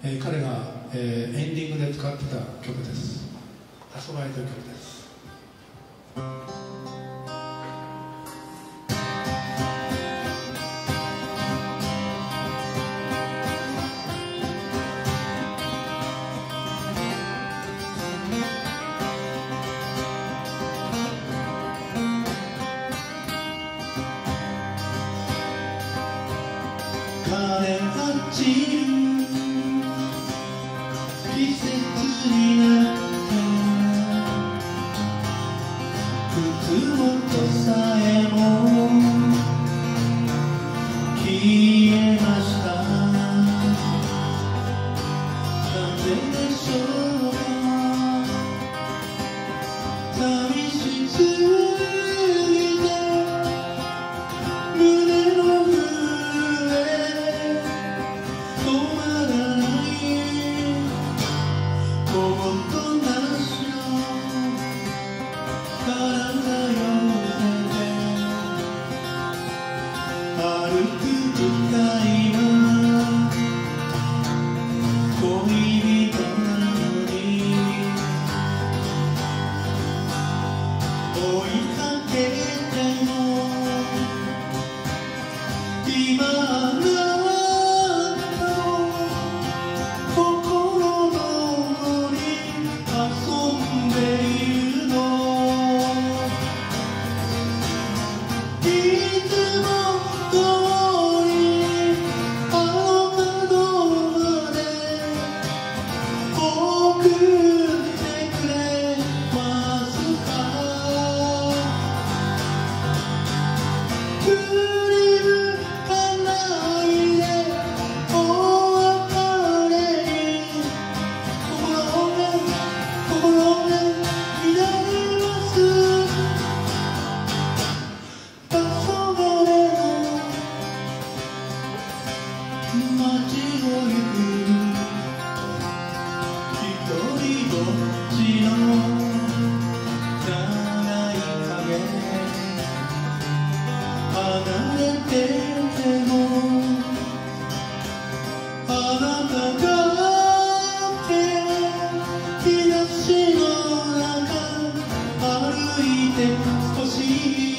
彼が、エンディングで使ってた曲です。「黄昏」という曲です。 枯れ落ちる季節になって靴元さえも消えました。なぜでしょうか、寂しすぎて胸の震え止まらない小言なしの体寄せて歩く深いは恋人なのに追いかけても今あなたの心のに遊んでいるの。いつも通りあの角まで送ってくれますか。振り向かないでお別れに心が乱れます。黄昏の街を行く一人ぼっちの長い影離れててもあなたが日差しの中歩いてほしい。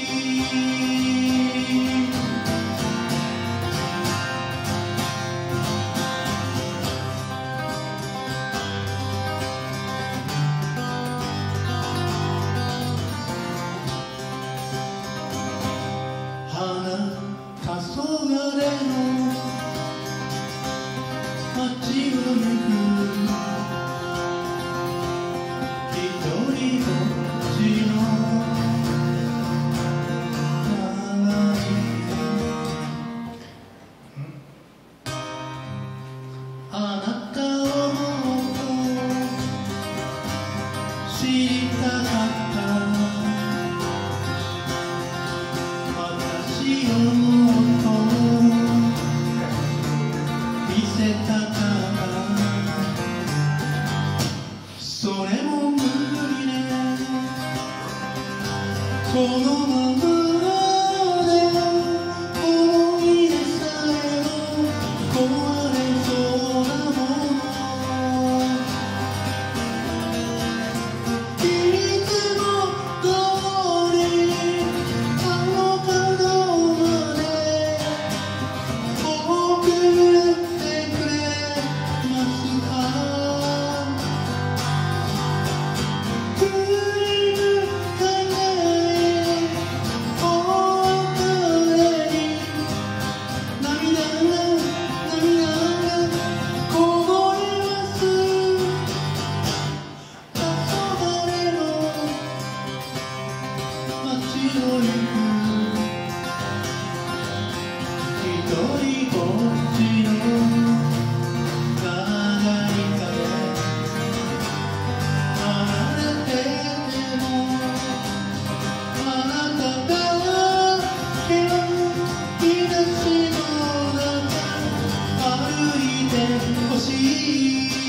黄昏の街を行く一人ぼっちの長いあなたをもっと知りたかった。私をもっと見せたかった。それも無理ね。このままで思い出さえも壊れそうなもの。いつも通りあの角まで送ってくれますか。振り向かないお別れに涙がこぼれます。黄昏の街を行く一人ぼっちの長い影離れててもあなただけは日差しの中歩いてほしい。